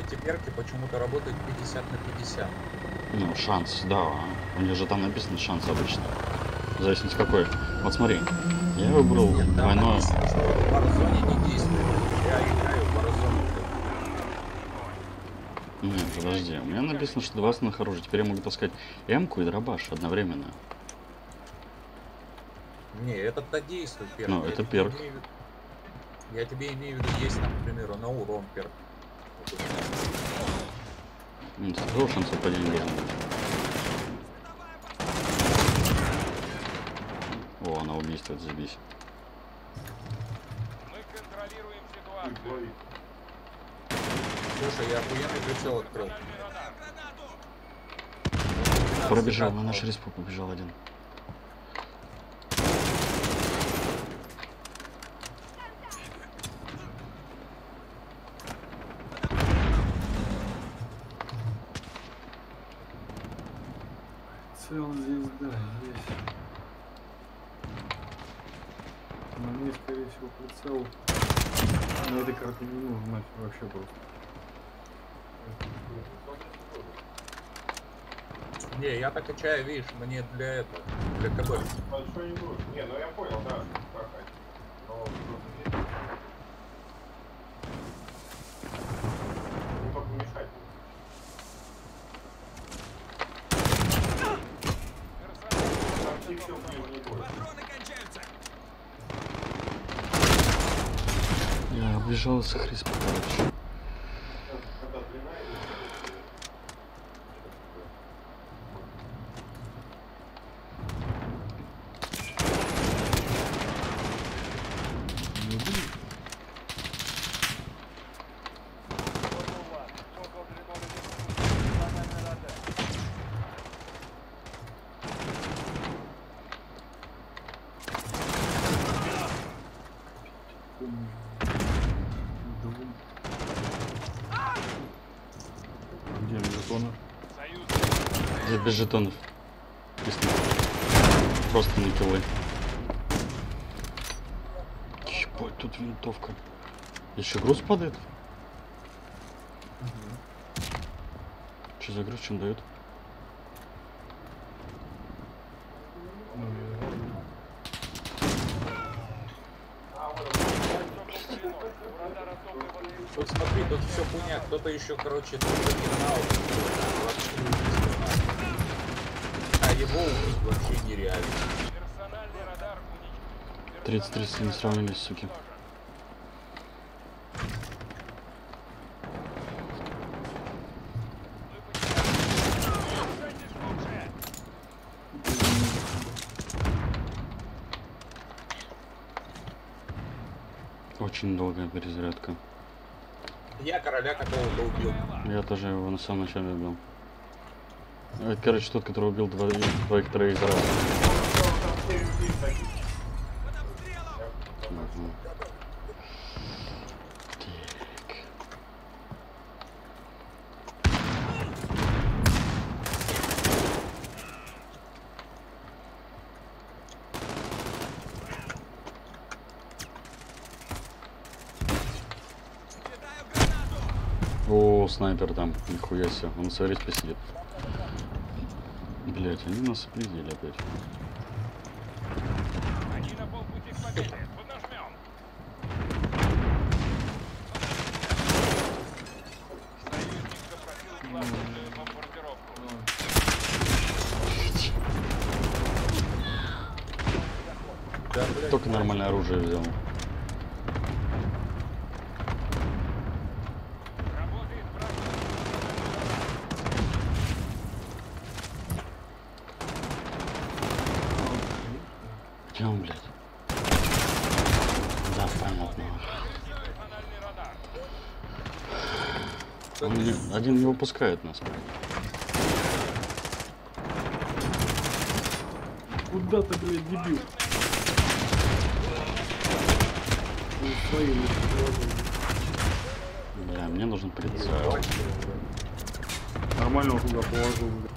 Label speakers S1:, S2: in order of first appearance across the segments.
S1: эти перки почему-то работают 50 на 50.
S2: Ну, шанс, да. У них же там написано шанс обычно. В зависимости какой. Вот смотри, я выбрал
S1: Нет, там
S2: двойное...
S1: написано, что в Warzone не действует. Я играю в Warzone.
S2: Нет, подожди. У меня написано, что два основных оружия. Теперь я могу таскать М-ку и дробаш одновременно.
S1: Не, этот-то действует перк.
S2: Ну, это перк.
S1: Я тебе имею в виду, есть, например, на урон перк. Вот у меня.
S2: Нет, какого шанса падения должен быть? О, она убийствует, забись.
S3: Мы контролируем ситуацию.
S1: Слушай, я охуенный прицел открыл.
S2: Пробежал, на наш респу побежал один.
S4: Цел здесь, да, здесь. Но мне, скорее всего, прицел на этой карте не нужен нафиг вообще просто.
S1: Не, я так качаю, видишь, мне для этого, для КБ.
S5: Большой не нужен. Не, ну я понял, да, как это. Но просто здесь... Ну только мешать. Вообще все ближе не будет.
S2: Я оббежал с респу, короче.
S5: Когда длина идет,
S4: Где жетоны?
S2: Здесь без жетонов. Просто на киллы. Ебать, тут винтовка. Еще груз падает? Что за груз, чем дает?
S1: Тут смотри, тут все хуйня, кто-то еще, короче, тут терминал. А его убить вообще нереально.
S3: Персональный радар уничтожен.
S2: 30-30 не сравнились, суки. Очень долгая перезарядка.
S1: Я короля какого-то убил.
S2: Я тоже его на самом начале убил. Это, короче, тот, который убил двоих-троих за раз. Мгм. Так. О, снайпер там, нихуя себе, он на респе сидит. Блять, они нас определили опять.
S3: Они на полпути к победе. Поднажмем. Союзник запросил главную бомбардировку.
S1: Да, блядь,
S2: Только нормальное оружие взял.
S3: Работает враг.
S2: Где он, блядь? Да, понятно.
S3: Персональный радар.
S2: Один не выпускает нас.
S4: Куда ты, блядь, дебил? Свои лучше приложили.
S2: Бля, мне нужен прицел.
S4: Нормально он туда положил, блядь.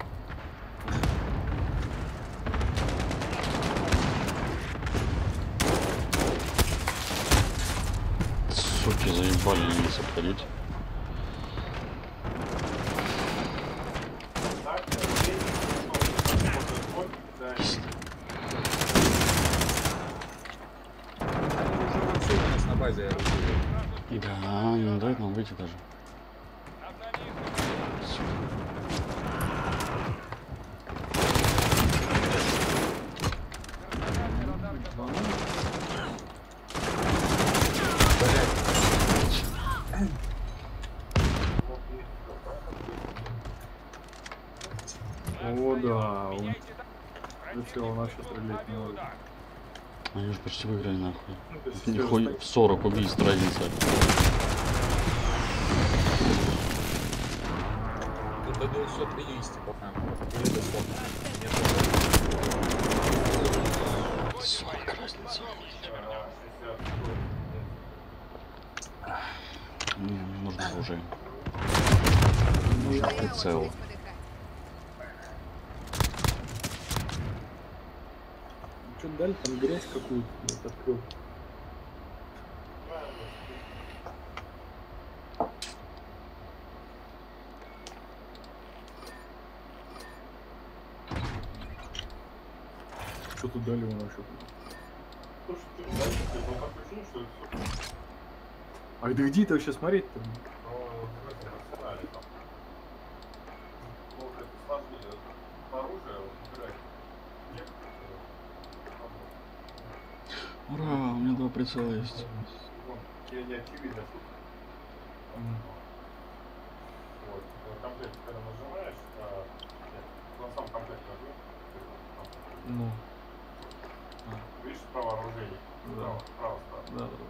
S2: Суки, заебали нас обходить. этаже.
S3: Обновить персональный радар готов.
S4: О, да. Он...
S3: Меняйте
S4: Прицел
S3: Противник
S4: начал
S3: вызвал
S4: стрелять на
S3: авиаудар.
S4: уровень.
S2: Они уже почти выиграли нахуй.
S4: Ну, то есть
S2: Нихуя,
S4: всё
S2: в 40 убийств разница.
S1: Тут до 250 пока. Или до 100. Нет,
S2: 40 разница. Мне нужно оружие. Нужен прицел.
S4: Что дали? Там грязь какую-то блядь, открыл. Что тут дали у нас еще?
S5: Слушай, ты не знаешь, ну так ощущение, что это все.
S4: А это где это вообще смотреть-то?
S5: Ну, в этом арсенале там. Ну, это сложнее. Оружие выбирать.
S2: Ура, у меня 2 прицела есть.
S5: Вон, тебе не очевидно, что вот. Комплект, когда нажимаешь, на сам комплект нажми.
S4: Ну.
S5: Видишь, справа оружие.
S4: Да.
S5: Справа, справа.
S4: Да, да.